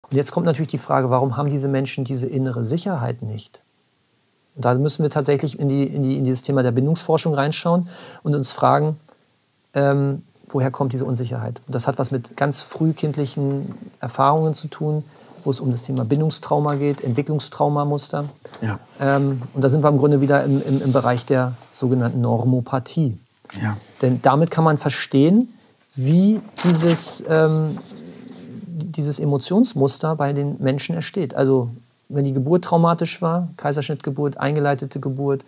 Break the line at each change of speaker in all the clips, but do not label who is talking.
Und jetzt kommt natürlich die Frage, warum haben diese Menschen diese innere Sicherheit nicht? Und da müssen wir tatsächlich in dieses Thema der Bindungsforschung reinschauen und uns fragen, woher kommt diese Unsicherheit? Und das hat was mit ganz frühkindlichen Erfahrungen zu tun, wo es um das Thema Bindungstrauma geht, Entwicklungstraumamuster. Ja. Und da sind wir im Grunde wieder im Bereich der sogenannten Normopathie. Ja. Denn damit kann man verstehen, wie dieses Emotionsmuster bei den Menschen entsteht. Also wenn die Geburt traumatisch war, Kaiserschnittgeburt, eingeleitete Geburt,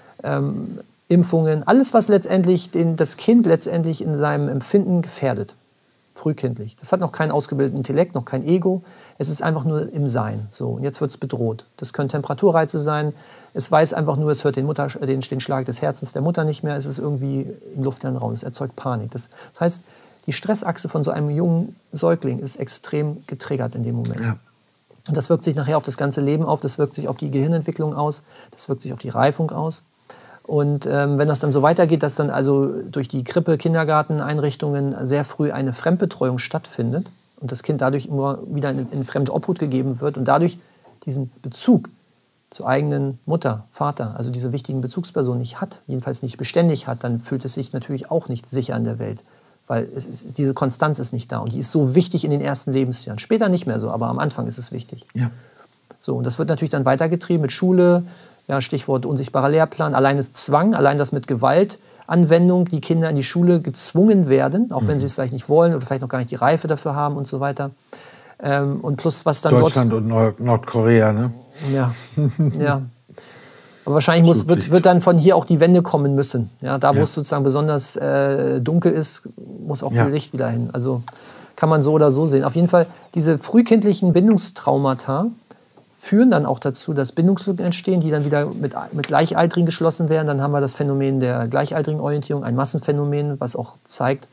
Impfungen, alles, was letztendlich das Kind letztendlich in seinem Empfinden gefährdet, frühkindlich. Das hat noch keinen ausgebildeten Intellekt, noch kein Ego. Es ist einfach nur im Sein. So, und jetzt wird es bedroht. Das können Temperaturreize sein. Es weiß einfach nur, es hört den Schlag des Herzens der Mutter nicht mehr. Es ist irgendwie im luftleeren Raum. Es erzeugt Panik. Das heißt, die Stressachse von so einem jungen Säugling ist extrem getriggert in dem Moment. Ja. Und das wirkt sich nachher auf das ganze Leben auf. Das wirkt sich auf die Gehirnentwicklung aus. Das wirkt sich auf die Reifung aus. Und wenn das dann so weitergeht, dass dann also durch die Krippe, Kindergarteneinrichtungen sehr früh eine Fremdbetreuung stattfindet und das Kind dadurch immer wieder in fremde Obhut gegeben wird und dadurch diesen Bezug zur eigenen Mutter, Vater, also diese wichtigen Bezugspersonen nicht hat, jedenfalls nicht beständig hat, dann fühlt es sich natürlich auch nicht sicher in der Welt. Weil diese Konstanz ist nicht da und die ist so wichtig in den ersten Lebensjahren. Später nicht mehr so, aber am Anfang ist es wichtig. Ja. So, und das wird natürlich dann weitergetrieben mit Schule, ja, Stichwort unsichtbarer Lehrplan, allein das Zwang, allein das mit Gewaltanwendung, die Kinder in die Schule gezwungen werden, auch wenn sie es vielleicht nicht wollen oder vielleicht noch gar nicht die Reife dafür haben und so weiter. Und plus was dann
Deutschland und Nordkorea, ne?
Ja, ja. Aber wahrscheinlich wird dann von hier auch die Wende kommen müssen. Ja, da, wo es sozusagen besonders dunkel ist, muss auch viel Licht wieder hin. Also kann man so oder so sehen. Auf jeden Fall, diese frühkindlichen Bindungstraumata führen dann auch dazu, dass Bindungslücken entstehen, die dann wieder mit Gleichaltrigen geschlossen werden. Dann haben wir das Phänomen der gleichaltrigen Orientierung, ein Massenphänomen, was auch zeigt,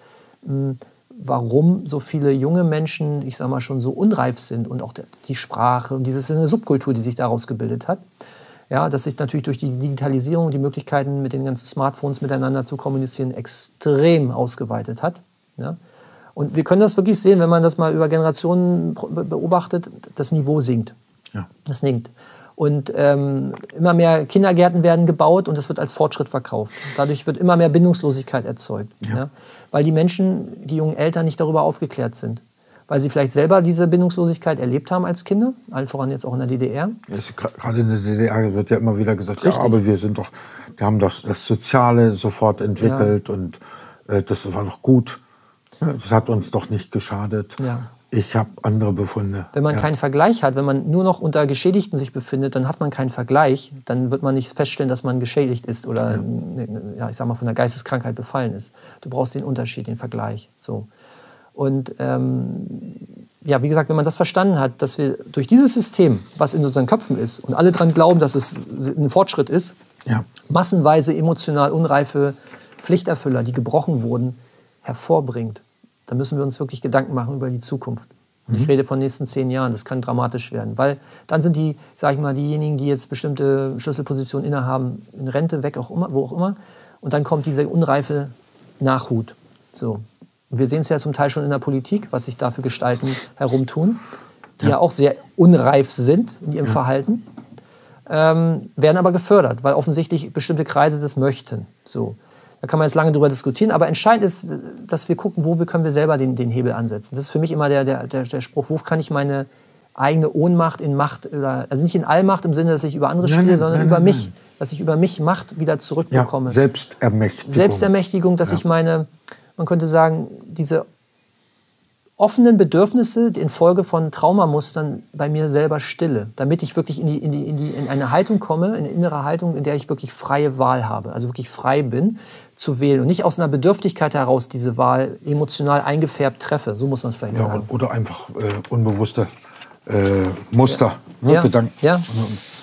warum so viele junge Menschen, ich sage mal, schon so unreif sind und auch die Sprache und diese eine Subkultur, die sich daraus gebildet hat. Ja, dass sich natürlich durch die Digitalisierung die Möglichkeiten mit den ganzen Smartphones miteinander zu kommunizieren extrem ausgeweitet hat. Ja. Und wir können das wirklich sehen, wenn man das mal über Generationen beobachtet, das Niveau sinkt. Ja. Das sinkt. Und immer mehr Kindergärten werden gebaut und das wird als Fortschritt verkauft. Dadurch wird immer mehr Bindungslosigkeit erzeugt. Ja. Ja, weil die Menschen, die jungen Eltern nicht darüber aufgeklärt sind. Weil sie vielleicht selber diese Bindungslosigkeit erlebt haben als Kinder, allen voran jetzt auch in der DDR.
Gerade in der DDR wird ja immer wieder gesagt, ja, aber wir haben das Soziale sofort entwickelt und das war doch gut. Das hat uns doch nicht geschadet. Ja. Ich habe andere Befunde.
Wenn man keinen Vergleich hat, wenn man nur noch unter Geschädigten sich befindet, dann hat man keinen Vergleich. Dann wird man nicht feststellen, dass man geschädigt ist oder ich sag mal, von einer Geisteskrankheit befallen ist. Du brauchst den Unterschied, den Vergleich. So. Und wie gesagt, wenn man das verstanden hat, dass wir durch dieses System, was in unseren Köpfen ist und alle daran glauben, dass es ein Fortschritt ist, massenweise emotional unreife Pflichterfüller, die gebrochen wurden, hervorbringt, dann müssen wir uns wirklich Gedanken machen über die Zukunft. Und ich rede von den nächsten 10 Jahren, das kann dramatisch werden. Weil dann sind die, sag ich mal, diejenigen, die jetzt bestimmte Schlüsselpositionen innehaben, in Rente, weg, auch immer, wo auch immer. Und dann kommt diese unreife Nachhut. So. Und wir sehen es ja zum Teil schon in der Politik, was sich da für Gestalten herumtun, die ja auch sehr unreif sind in ihrem Verhalten, werden aber gefördert, weil offensichtlich bestimmte Kreise das möchten. So. Da kann man jetzt lange drüber diskutieren, aber entscheidend ist, dass wir gucken, können wir selber den Hebel ansetzen. Das ist für mich immer der Spruch, wo kann ich meine eigene Ohnmacht in Macht, also nicht in Allmacht im Sinne, dass ich über andere stehe, sondern über mich, dass ich über mich Macht wieder zurückbekomme.
Ja, Selbstermächtigung.
Selbstermächtigung, dass ich man könnte sagen, diese offenen Bedürfnisse infolge von Traumamustern bei mir selber stille, damit ich wirklich in eine Haltung komme, in eine innere Haltung, in der ich wirklich freie Wahl habe, also wirklich frei bin zu wählen und nicht aus einer Bedürftigkeit heraus diese Wahl emotional eingefärbt treffe, so muss man es vielleicht sagen.
Oder einfach unbewusste Muster, Gedanken.
Ja.